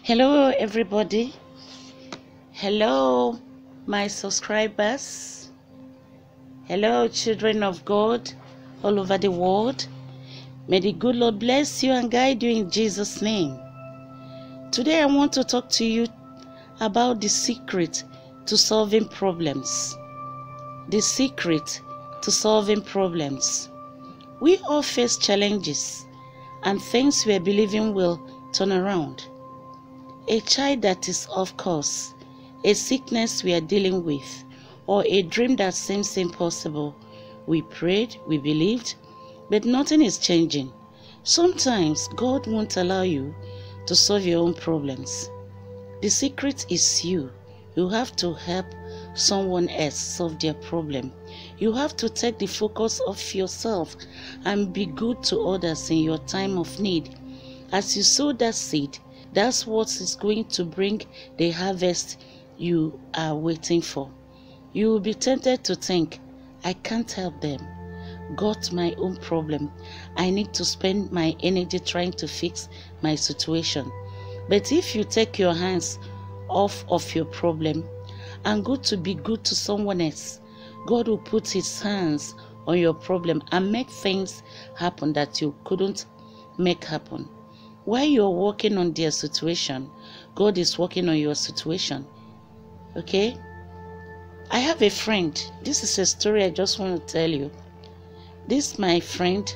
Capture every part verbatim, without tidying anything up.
Hello everybody. Hello my subscribers. Hello children of God all over the world. May the good Lord bless you and guide you in Jesus' name. Today I want to talk to you about the secret to solving problems. The secret to solving problems. We all face challenges and things we are believing will turn around. A child that is off course, a sickness we are dealing with, or a dream that seems impossible. We prayed, we believed, but nothing is changing. Sometimes God won't allow you to solve your own problems. The secret is you. You have to help someone else solve their problem. You have to take the focus off yourself and be good to others in your time of need. As you sow that seed, that's what is going to bring the harvest you are waiting for. You will be tempted to think, I can't help them. Got my own problem. I need to spend my energy trying to fix my situation. But if you take your hands off of your problem and go to be good to someone else, God will put his hands on your problem and make things happen that you couldn't make happen. While you're working on their situation, God is working on your situation. Okay? I have a friend. This is a story I just want to tell you. This my friend,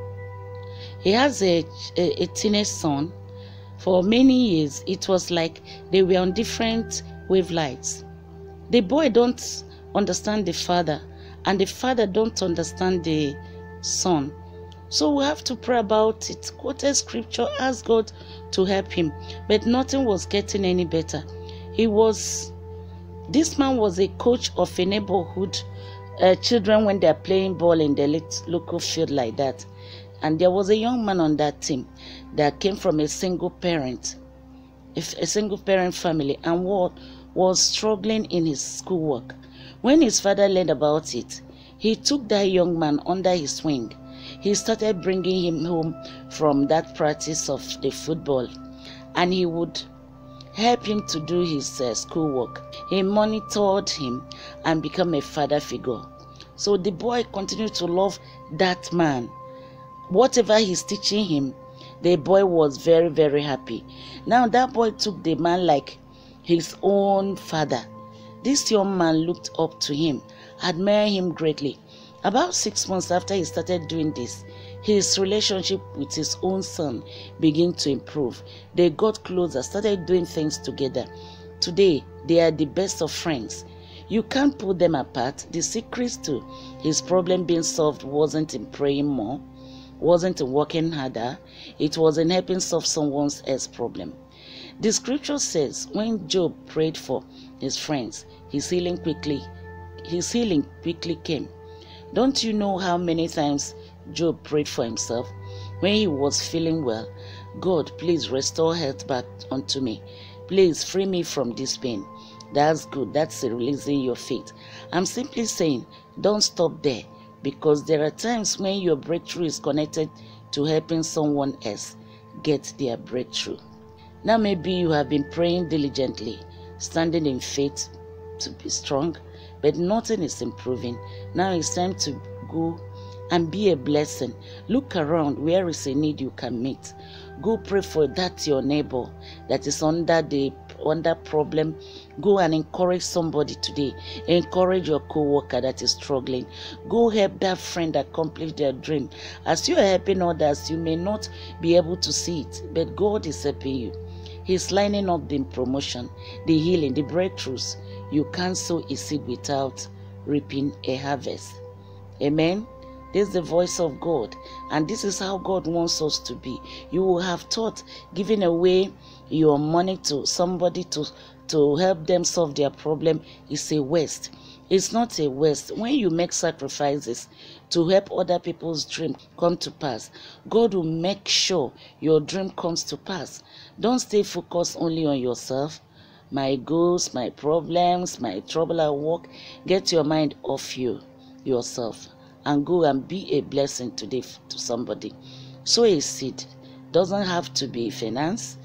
he has a, a, a teenage son. For many years, it was like they were on different wavelengths. The boy don't understand the father, and the father don't understand the son. So we have to pray about it, quote a scripture, ask God to help him. But nothing was getting any better. He was, this man was a coach of a neighborhood uh, children when they're playing ball in the local field like that. And there was a young man on that team that came from a single parent, a single parent family, and what was struggling in his schoolwork. When his father learned about it, he took that young man under his wing. He started bringing him home from that practice of the football, and he would help him to do his uh, schoolwork. He monitored him and became a father figure. So the boy continued to love that man. Whatever he's teaching him, the boy was very, very happy. Now that boy took the man like his own father. This young man looked up to him, admired him greatly. About six months after he started doing this, his relationship with his own son began to improve. They got closer, started doing things together. Today, they are the best of friends. You can't pull them apart. The secret to his problem being solved wasn't in praying more, wasn't in working harder. It was in helping solve someone else's problem. The scripture says when Job prayed for his friends, his healing quickly, his healing quickly came. Don't you know how many times Job prayed for himself when he was feeling well? God, please restore health back unto me. Please free me from this pain. That's good. That's releasing your faith. I'm simply saying, don't stop there, because there are times when your breakthrough is connected to helping someone else get their breakthrough. Now maybe you have been praying diligently, standing in faith to be strong, but nothing is improving. Now it's time to go and be a blessing. Look around, where is a need you can meet. Go pray for that your neighbor that is under the under problem. Go and encourage somebody today. Encourage your co-worker that is struggling. Go help that friend accomplish their dream. As you are helping others, you may not be able to see it, but God is helping you. He's lining up the promotion, the healing, the breakthroughs. You can't sow a seed without reaping a harvest. Amen. This is the voice of God, and this is how God wants us to be. You will have thought giving away your money to somebody to, to help them solve their problem is a waste. It's not a waste. When you make sacrifices to help other people's dream come to pass, God will make sure your dream comes to pass. Don't stay focused only on yourself. My goals, my problems, my trouble at work. Get your mind off you, yourself, and go and be a blessing today to somebody. Sow a seed. Doesn't have to be finance.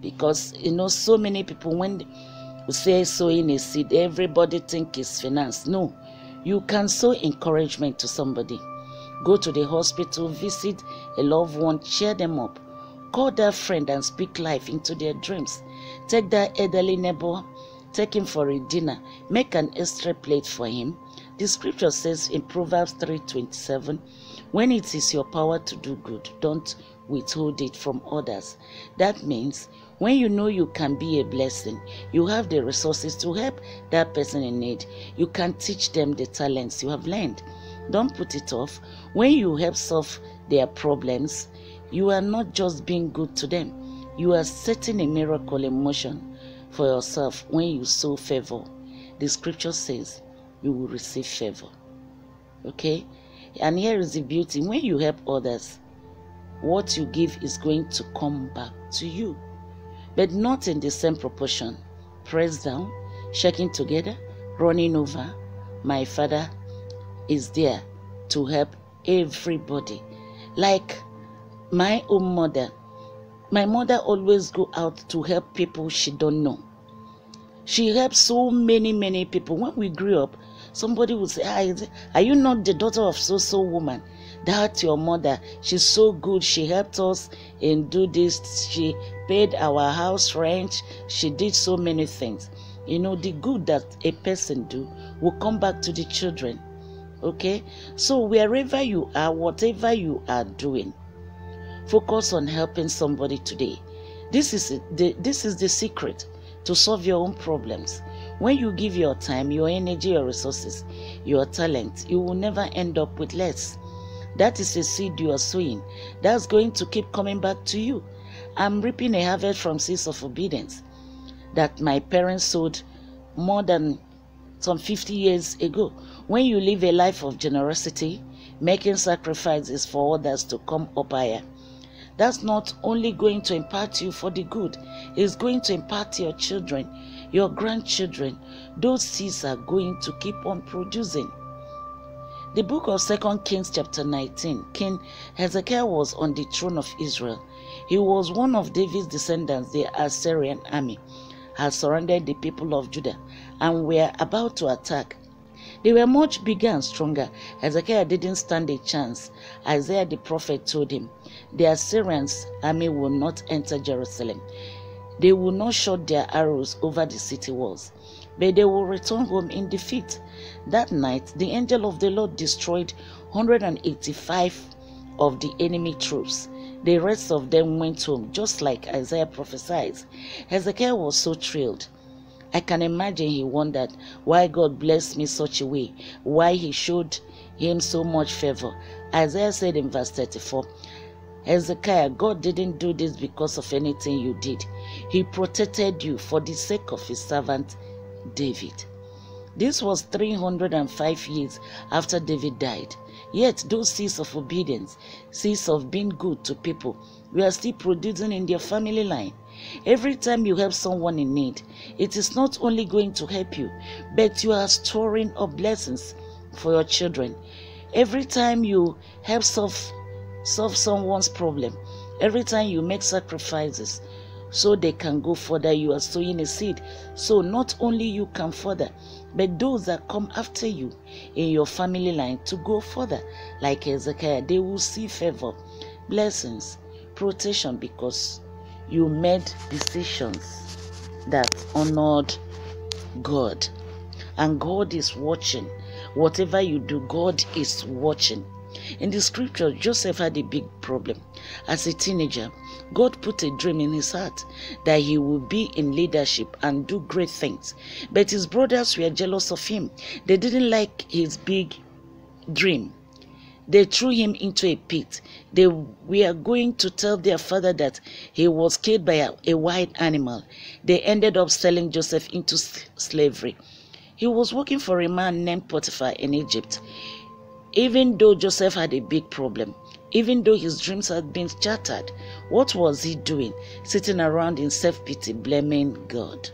Because, you know, so many people, when we say sowing a seed, everybody think it's finance. No, you can sow encouragement to somebody. Go to the hospital, visit a loved one, cheer them up. Call that friend and speak life into their dreams. Take that elderly neighbor, take him for a dinner. Make an extra plate for him. The scripture says in Proverbs three twenty-seven, when it is your power to do good, don't withhold it from others. That means when you know you can be a blessing, you have the resources to help that person in need, you can teach them the talents you have learned. Don't put it off. When you help solve their problems, you are not just being good to them. You are setting a miracle in motion for yourself when you sow favor. The scripture says you will receive favor. Okay? And here is the beauty. When you help others, what you give is going to come back to you. But not in the same proportion. Pressed down, shaking together, running over. My Father is there to help everybody. Like my own mother. My mother always go out to help people she don't know. She helps so many, many people. When we grew up, somebody would say, ah, are you not the daughter of so-so woman? That's your mother. She's so good. She helped us and do this. She paid our house rent. She did so many things. You know, the good that a person do will come back to the children. Okay? So wherever you are, whatever you are doing, focus on helping somebody today. This is the, this is the secret to solve your own problems. When you give your time, your energy, your resources, your talent, you will never end up with less. That is a seed you are sowing. That's going to keep coming back to you. I'm reaping a harvest from seeds of obedience that my parents sowed more than some fifty years ago. When you live a life of generosity, making sacrifices for others to come up higher, that's not only going to impact you for the good, it's going to impact your children, your grandchildren. Those seeds are going to keep on producing. The book of Second Kings chapter nineteen, King Hezekiah was on the throne of Israel. He was one of David's descendants. The Assyrian army had surrounded the people of Judah and were about to attack. They were much bigger and stronger. Hezekiah didn't stand a chance. Isaiah the prophet told him, the Assyrians' army will not enter Jerusalem. They will not shoot their arrows over the city walls, but they will return home in defeat. That night, the angel of the Lord destroyed one hundred eighty-five of the enemy troops. The rest of them went home, just like Isaiah prophesied. Hezekiah was so thrilled. I can imagine he wondered why God blessed me such a way, why he showed him so much favor. Isaiah said in verse thirty-four, Hezekiah, God didn't do this because of anything you did. He protected you for the sake of his servant David. This was three hundred five years after David died. Yet those seeds of obedience, seeds of being good to people, we are still producing in their family line. Every time you help someone in need, it is not only going to help you, but you are storing up blessings for your children. Every time you help solve, solve someone's problem, every time you make sacrifices so they can go further, you are sowing a seed. So not only you can further, but those that come after you in your family line to go further, like Hezekiah, they will see favor, blessings, protection, because you made decisions that honored God. And God is watching. Whatever you do, God is watching. In the scripture, Joseph had a big problem. As a teenager, God put a dream in his heart that he would be in leadership and do great things. But his brothers were jealous of him. They didn't like his big dream. They threw him into a pit. They were going to tell their father that he was killed by a, a wild animal. They ended up selling Joseph into slavery. He was working for a man named Potiphar in Egypt. Even though Joseph had a big problem, even though his dreams had been shattered, what was he doing? Sitting around in self-pity, blaming God.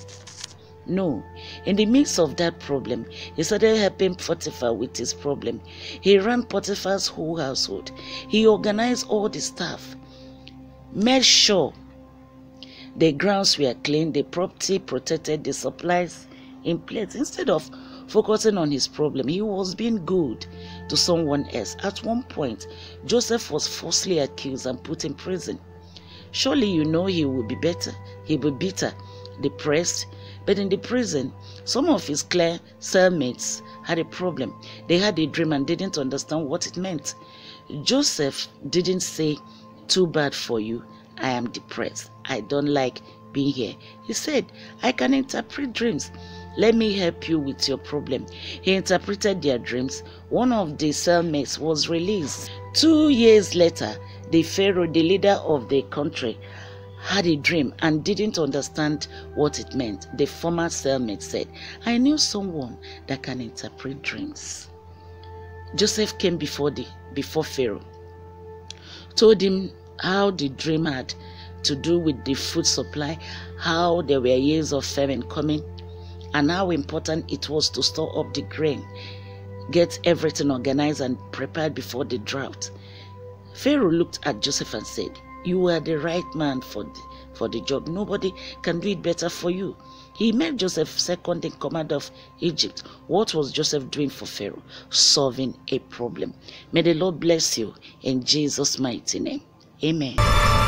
No, in the midst of that problem, he started helping Potiphar with his problem. He ran Potiphar's whole household. He organized all the staff, made sure The grounds were clean, the property protected, the supplies in place. Instead of focusing on his problem, he was being good to someone else. At one point, Joseph was falsely accused and put in prison. Surely you know he will be better. He will be bitter, depressed. But in the prison, some of his clear cellmates had a problem. They had a dream and didn't understand what it meant. Joseph didn't say, "Too bad for you. I am depressed. I don't like being here." He said, "I can interpret dreams. Let me help you with your problem." He interpreted their dreams. One of the cellmates was released. Two years later, the Pharaoh, the leader of the country, had a dream and didn't understand what it meant. The former cellmate said, "I knew someone that can interpret dreams." Joseph came before the before Pharaoh, told him how the dream had to do with the food supply, how there were years of famine coming, and how important it was to store up the grain, get everything organized and prepared before the drought. Pharaoh looked at Joseph and said, "You are the right man for the, for the job. Nobody can do it better for you." He made Joseph second in command of Egypt. What was Joseph doing for Pharaoh? Solving a problem. May the Lord bless you in Jesus' mighty name. Amen.